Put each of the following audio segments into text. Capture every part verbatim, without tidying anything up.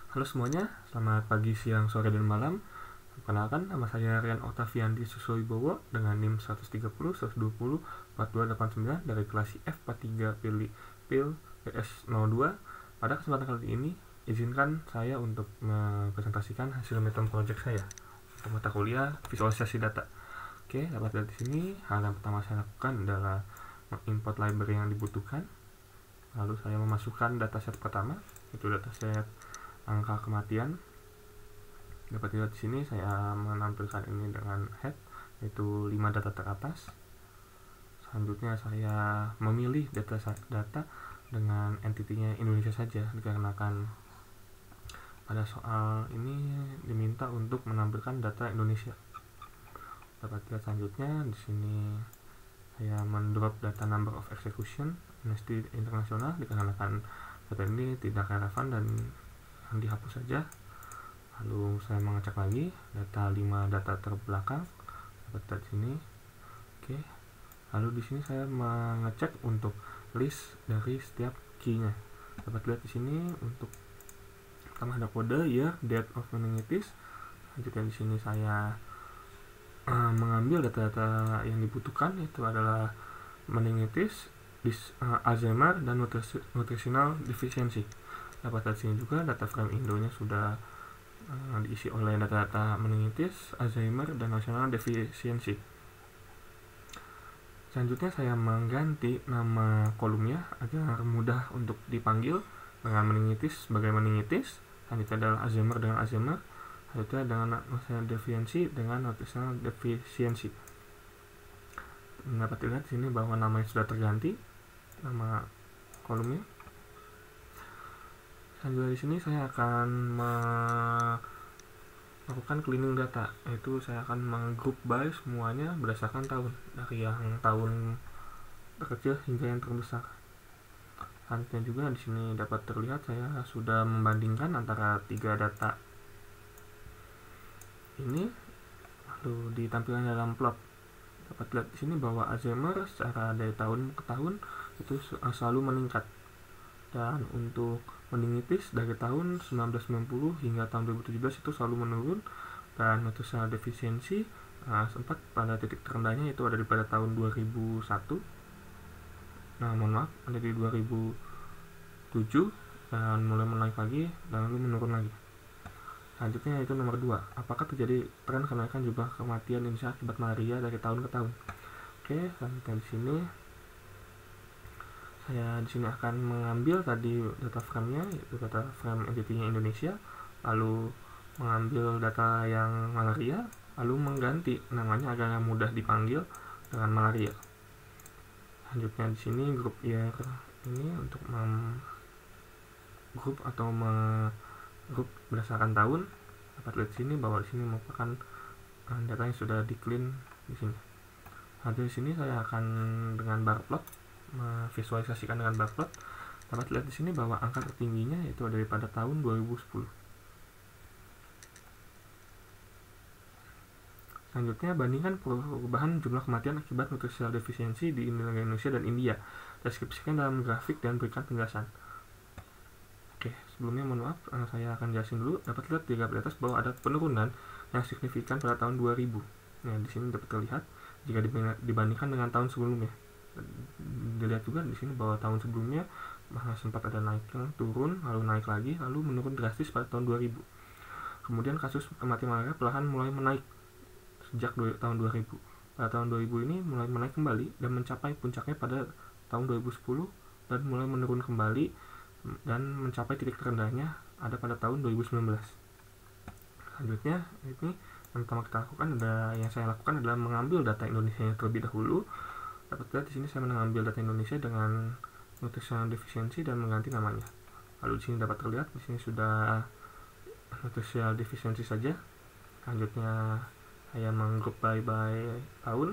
Halo semuanya, selamat pagi, siang, sore, dan malam. Perkenalkan, nama saya Rian Octaviandi Susowibowo dengan NIM seratus tiga puluh, seratus dua puluh, empat dua delapan sembilan dari kelas F empat tiga pilih PIL P S nol dua. Pada kesempatan kali ini, izinkan saya untuk mempresentasikan hasil midterm project saya untuk mata kuliah visualisasi data. Oke, dapat lihat di sini, hal yang pertama saya lakukan adalah mengimport library yang dibutuhkan. Lalu saya memasukkan dataset pertama, itu dataset angka kematian. Dapat dilihat di sini saya menampilkan ini dengan head, yaitu lima data teratas. Selanjutnya saya memilih data data dengan entitinya Indonesia saja, dikarenakan pada soal ini diminta untuk menampilkan data Indonesia. Dapat lihat selanjutnya di sini saya mendrop data number of execution Amnesty International, dikarenakan data ini tidak relevan dan dihapus saja. Lalu saya mengecek lagi data lima data terbelakang, dapat lihat sini. Oke. Lalu di sini saya mengecek untuk list dari setiap key-nya. Dapat lihat di sini untuk pertama ada kode year, date of meningitis. Selanjutnya di sini saya uh, mengambil data-data yang dibutuhkan, itu adalah meningitis, dis, uh, Alzheimer, dan nutrisi, nutritional deficiency. Dapat lihat sini juga data frame Indonya sudah uh, diisi oleh data-data meningitis, Alzheimer, dan national deficiency. Selanjutnya saya mengganti nama kolomnya agar mudah untuk dipanggil, dengan meningitis sebagai meningitis, selanjutnya adalah Alzheimer dengan Alzheimer, selanjutnya dengan national deficiency dengan nutritional deficiency. Dapat dilihat sini bahwa namanya sudah terganti, nama kolomnya. Selanjutnya di sini saya akan melakukan cleaning data, yaitu saya akan menggroup by semuanya berdasarkan tahun, dari yang tahun terkecil hingga yang terbesar. Selanjutnya juga di sini dapat terlihat saya sudah membandingkan antara tiga data ini, lalu ditampilkan dalam plot. Dapat lihat di sini bahwa Alzheimer secara dari tahun ke tahun itu selalu meningkat, dan untuk meningitis dari tahun seribu sembilan ratus sembilan puluh hingga tahun dua ribu tujuh belas itu selalu menurun, dan nutritional deficiency uh, sempat pada titik terendahnya itu ada di pada tahun dua ribu satu, nah mohon maaf ada di dua ribu tujuh, dan mulai menaik lagi dan lalu menurun lagi. Selanjutnya itu nomor dua, apakah terjadi tren kenaikan jumlah kematian Indonesia akibat malaria dari tahun ke tahun. Oke, selanjutnya di sini saya di sini akan mengambil tadi data frame-nya, yaitu data frame entity-nya Indonesia, lalu mengambil data yang malaria, lalu mengganti namanya agar mudah dipanggil dengan malaria. Selanjutnya di sini grup year ini untuk mem grup atau me grup berdasarkan tahun. Dapat lihat sini bahwa di sini merupakan data yang sudah di clean di sini. Lalu di sini saya akan dengan bar plot memvisualisasikan dengan bar plot. Dapat lihat di sini bahwa angka tertingginya itu ada pada tahun dua ribu sepuluh. Selanjutnya bandingkan perubahan jumlah kematian akibat nutritional deficiency di Indonesia dan India. Deskripsikan dalam grafik dan berikan penjelasan. Oke, sebelumnya mohon maaf, saya akan jelasin dulu. Dapat lihat di grafik atas bahwa ada penurunan yang signifikan pada tahun dua ribu. Nah, di sini dapat terlihat jika dibandingkan dengan tahun sebelumnya. Dilihat juga di sini bahwa tahun sebelumnya sempat ada naik, turun, lalu naik lagi, lalu menurun drastis pada tahun dua ribu. Kemudian kasus kematian malaria perlahan mulai menaik sejak tahun dua ribu. Pada tahun dua ribu ini mulai menaik kembali dan mencapai puncaknya pada tahun dua ribu sepuluh, dan mulai menurun kembali dan mencapai titik terendahnya ada pada tahun dua ribu sembilan belas. Selanjutnya ini yang pertama kita lakukan ada yang saya lakukan adalah mengambil data Indonesia terlebih dahulu. Dapat lihat di sini saya mengambil data Indonesia dengan nutritional deficiency dan mengganti namanya. Lalu di sini dapat terlihat di sini sudah nutritional deficiency saja. Selanjutnya saya menggroup by by tahun.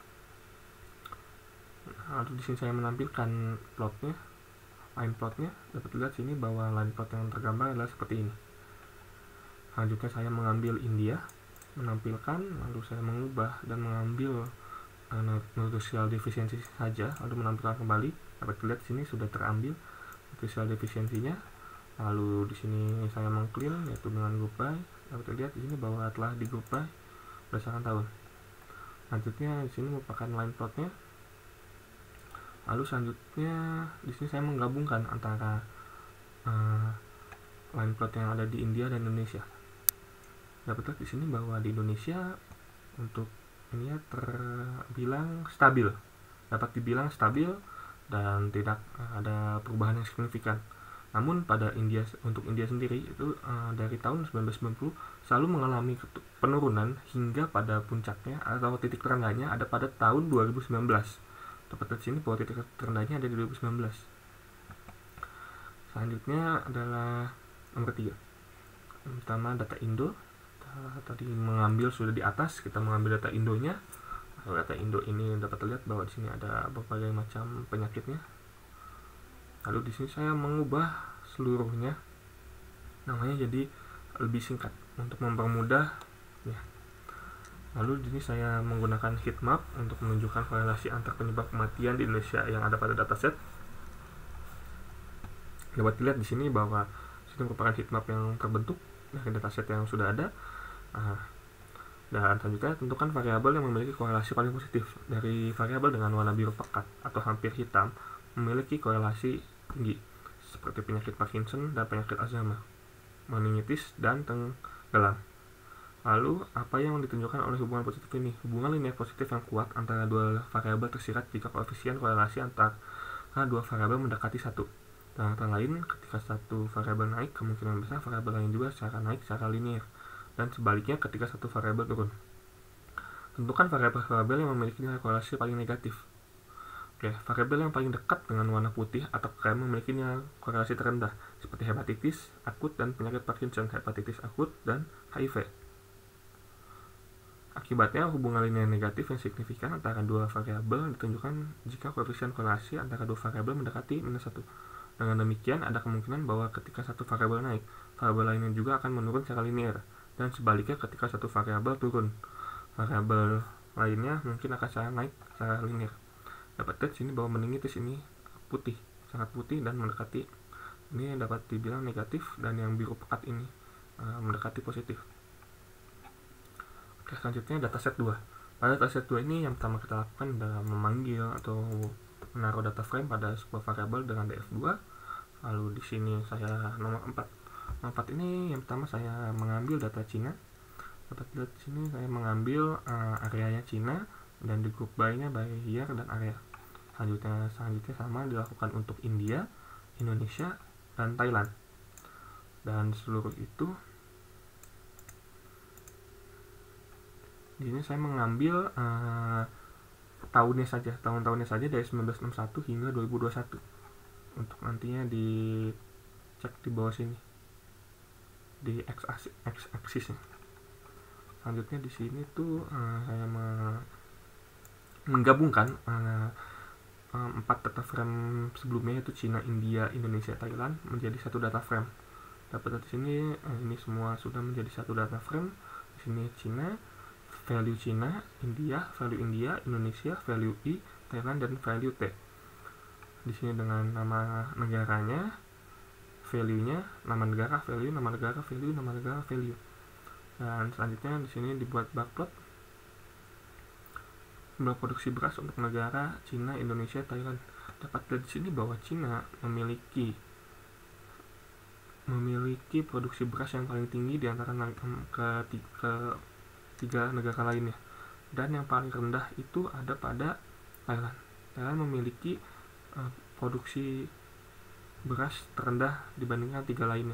Lalu di sini saya menampilkan plotnya, line plotnya. Dapat lihat sini bahwa line plot yang tergambar adalah seperti ini. Selanjutnya saya mengambil India, menampilkan, lalu saya mengubah dan mengambil nutritional deficiency saja, lalu menampilkan kembali. Dapat dilihat sini sudah terambil nutritional deficiency-nya, Lalu di sini saya mengclear yaitu dengan group by. Dapat dilihat di sini bahwa telah di group by berdasarkan tahun. Selanjutnya di sini merupakan line plotnya. Lalu selanjutnya di sini saya menggabungkan antara uh, line plot yang ada di India dan Indonesia. Dapat lihat di sini bahwa di Indonesia untuk ini ya terbilang stabil, dapat dibilang stabil dan tidak ada perubahan yang signifikan. Namun pada India, untuk India sendiri itu uh, dari tahun sembilan belas sembilan puluh selalu mengalami penurunan hingga pada puncaknya atau titik terendahnya ada pada tahun dua ribu sembilan belas. Dapat lihat sini bahwa titik terendahnya ada di dua ribu sembilan belas. Selanjutnya adalah nomor tiga. Yang pertama data Indo. Kita tadi mengambil sudah di atas, kita mengambil data Indonya. Lalu data Indo ini dapat terlihat bahwa di sini ada berbagai macam penyakitnya. Lalu di sini saya mengubah seluruhnya namanya jadi lebih singkat untuk mempermudah ya. Lalu di sini saya menggunakan heat map untuk menunjukkan korelasi antar penyebab kematian di Indonesia yang ada pada dataset. Dapat dilihat di sini bahwa ini merupakan heat map yang terbentuk dari dataset yang sudah ada. Nah, dan selanjutnya tentukan variabel yang memiliki korelasi paling positif. Dari variabel dengan warna biru pekat atau hampir hitam memiliki korelasi tinggi seperti penyakit Parkinson dan penyakit Alzheimer, meningitis dan tenggelam. Lalu apa yang ditunjukkan oleh hubungan positif ini? Hubungan linear positif yang kuat antara dua variabel tersirat jika koefisien korelasi antara dua variabel mendekati satu. Dengan kata lain, ketika satu variabel naik, kemungkinan besar variabel lain juga secara naik secara linear, dan sebaliknya ketika satu variabel turun. Tentukan variabel-variabel yang memiliki nilai korelasi paling negatif. Oke, variabel yang paling dekat dengan warna putih atau krem memiliki nilai korelasi terendah, seperti hepatitis akut dan penyakit Parkinson, hepatitis akut, dan H I V. Akibatnya, hubungan linear negatif yang signifikan antara dua variabel ditunjukkan jika koefisien korelasi antara dua variabel mendekati minus satu. Dengan demikian, ada kemungkinan bahwa ketika satu variabel naik, variabel lainnya juga akan menurun secara linear, dan sebaliknya ketika satu variabel turun, variabel lainnya mungkin akan secara naik secara linear. Dapat lihat sini bahwa meningitis ini putih, sangat putih dan mendekati, ini dapat dibilang negatif, dan yang biru pekat ini uh, mendekati positif. Oke, selanjutnya dataset dua. Pada dataset dua ini yang pertama kita lakukan adalah memanggil atau menaruh data frame pada sebuah variabel dengan D F dua. Lalu di sini saya nomor empat. Nomor empat ini yang pertama saya mengambil data Cina. Dapat lihat di sini saya mengambil uh, areanya Cina dan di group by-nya by year dan area. Selanjutnya selanjutnya sama dilakukan untuk India, Indonesia, dan Thailand. Dan seluruh itu di sini saya mengambil uh, tahunnya saja, tahun-tahunnya saja dari seribu sembilan ratus enam puluh satu hingga dua ribu dua puluh satu. Untuk nantinya dicek di bawah sini di x-axisnya. Selanjutnya di sini tuh uh, saya menggabungkan uh, empat data frame sebelumnya yaitu Cina, India, Indonesia, Thailand menjadi satu data frame. Dapat di sini uh, ini semua sudah menjadi satu data frame. Di sini Cina, value Cina, India, value India, Indonesia, value I, Thailand, dan value T. Di sini dengan nama negaranya, value-nya, nama negara, value, nama negara, value, nama negara, value. Dan selanjutnya di sini dibuat bar plot jumlah produksi beras untuk negara Cina, Indonesia, Thailand. Dapat dari sini bahwa Cina memiliki memiliki produksi beras yang paling tinggi di antara ke, ke tiga negara lainnya, dan yang paling rendah itu ada pada Thailand. Thailand memiliki uh, produksi beras terendah dibandingkan tiga lainnya.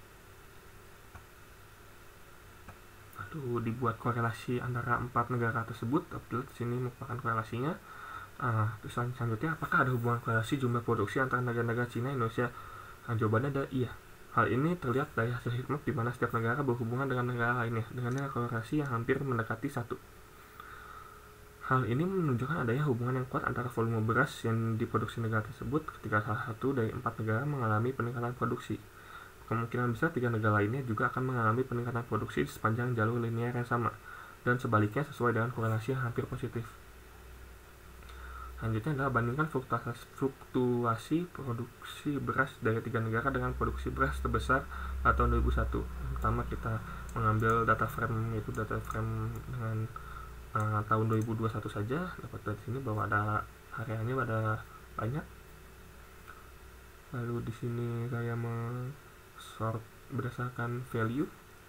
Lalu dibuat korelasi antara empat negara tersebut. Upload sini merupakan korelasinya. Uh, terus selanjutnya, apakah ada hubungan korelasi jumlah produksi antara negara-negara Cina, Indonesia? Nah, jawabannya adalah iya. Hal ini terlihat dari hasil heatmap di mana setiap negara berhubungan dengan negara lainnya dengan nilai korelasi yang hampir mendekati satu. Hal ini menunjukkan adanya hubungan yang kuat antara volume beras yang diproduksi negara tersebut ketika salah satu dari empat negara mengalami peningkatan produksi. Kemungkinan besar tiga negara lainnya juga akan mengalami peningkatan produksi di sepanjang jalur linear yang sama, dan sebaliknya sesuai dengan korelasi yang hampir positif. Selanjutnya adalah bandingkan fluktuasi, fluktuasi produksi beras dari tiga negara dengan produksi beras terbesar pada tahun dua ribu satu. Pertama kita mengambil data frame, yaitu data frame dengan uh, tahun dua ribu dua puluh satu saja. Dapat dari sini bahwa ada hariannya ada banyak. Lalu di sini saya men-sort berdasarkan value.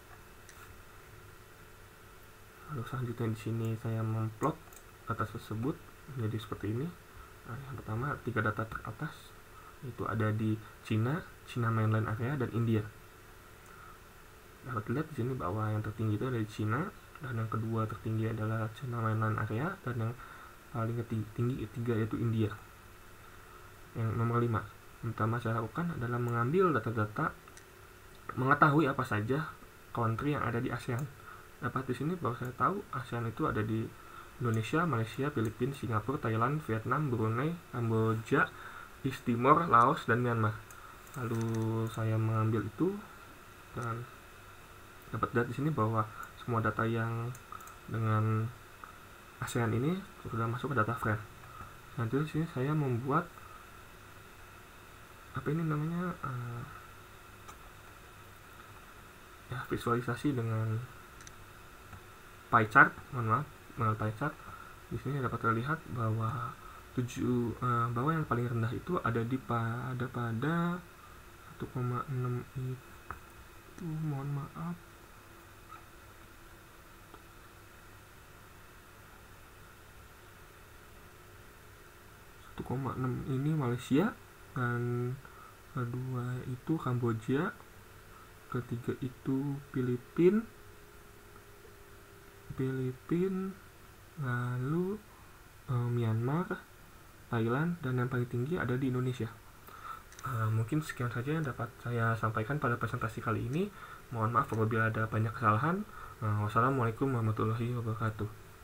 Lalu selanjutnya di sini saya memplot data tersebut menjadi seperti ini. Nah, yang pertama tiga data teratas itu ada di Cina, Cina mainland area, dan India. Dapat dilihat di sini bahwa yang tertinggi itu ada di Cina, dan yang kedua tertinggi adalah Cina mainland area, dan yang paling tinggi ketiga yaitu India. Yang nomor lima, yang pertama saya lakukan adalah mengambil data-data mengetahui apa saja country yang ada di ASEAN. Dapat di sini bahwa saya tahu ASEAN itu ada di Indonesia, Malaysia, Filipina, Singapura, Thailand, Vietnam, Brunei, Kamboja, East Timor, Laos, dan Myanmar. Lalu saya mengambil itu dan dapat lihat di sini bahwa semua data yang dengan ASEAN ini sudah masuk ke data frame. Nanti di sini saya membuat apa ini namanya uh, ya visualisasi dengan pie chart, mohon maaf, dengan pie chart. Di sini dapat terlihat bahwa tujuh uh, bahwa yang paling rendah itu ada di pada pada satu koma enam itu, mohon maaf, satu koma enam ini Malaysia, dan kedua itu Kamboja, ketiga itu Filipina, Filipina, lalu uh, Myanmar, Thailand, dan yang paling tinggi ada di Indonesia. Uh, mungkin sekian saja yang dapat saya sampaikan pada presentasi kali ini. Mohon maaf apabila ada banyak kesalahan. Uh, wassalamualaikum warahmatullahi wabarakatuh.